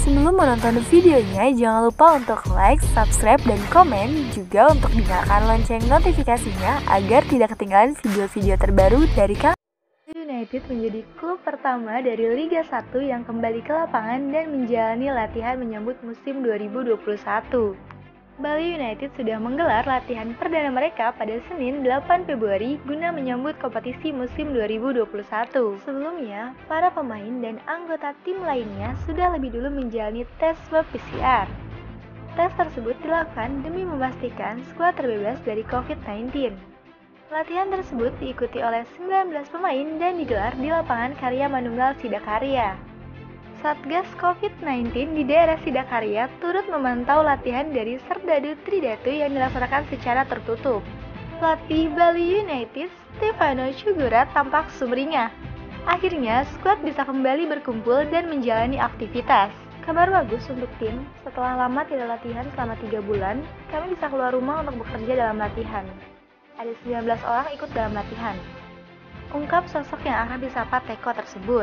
Sebelum menonton videonya, jangan lupa untuk like, subscribe, dan komen. Juga untuk nyalakan lonceng notifikasinya agar tidak ketinggalan video-video terbaru dari kami. United menjadi klub pertama dari Liga 1 yang kembali ke lapangan dan menjalani latihan menyambut musim 2021. Bali United sudah menggelar latihan perdana mereka pada Senin 8 Februari guna menyambut kompetisi musim 2021. Sebelumnya, para pemain dan anggota tim lainnya sudah lebih dulu menjalani tes swab PCR. Tes tersebut dilakukan demi memastikan skuad terbebas dari COVID-19. Latihan tersebut diikuti oleh 19 pemain dan digelar di lapangan Karya Manunggal Sidakarya. Satgas COVID-19 di daerah Sidakarya turut memantau latihan dari Serdadu Tridatu yang dilaksanakan secara tertutup. Pelatih Bali United, Stefano Cugura, tampak sumringah. Akhirnya, skuad bisa kembali berkumpul dan menjalani aktivitas. Kabar bagus untuk tim, setelah lama tidak latihan selama 3 bulan, kami bisa keluar rumah untuk bekerja dalam latihan. Ada 19 orang ikut dalam latihan. Ungkap sosok yang akan disapa Teko tersebut.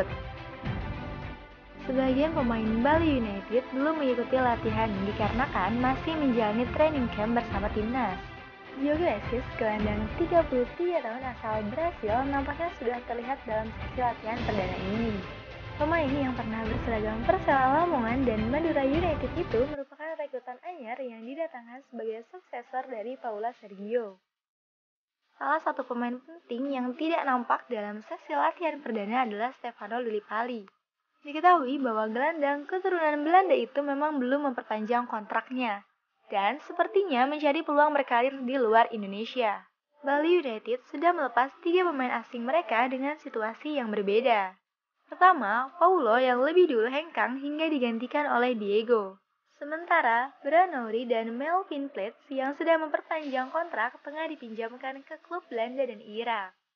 Sebagian pemain Bali United belum mengikuti latihan dikarenakan masih menjalani training camp bersama timnas. Georges, gelandang 33 tahun asal Brasil, nampaknya sudah terlihat dalam sesi latihan perdana ini. Pemain yang pernah berseragam Persela Lamongan dan Madura United itu merupakan rekrutan anyar yang didatangkan sebagai suksesor dari Paula Sergio. Salah satu pemain penting yang tidak nampak dalam sesi latihan perdana adalah Stefano Lillipali. Diketahui bahwa gelandang keturunan Belanda itu memang belum memperpanjang kontraknya dan sepertinya mencari peluang berkarir di luar Indonesia. Bali United sudah melepas 3 pemain asing mereka dengan situasi yang berbeda. Pertama, Paulo yang lebih dulu hengkang hingga digantikan oleh Diego. Sementara, Branouri dan Melvin Plets yang sudah memperpanjang kontrak tengah dipinjamkan ke klub Belanda dan Irak.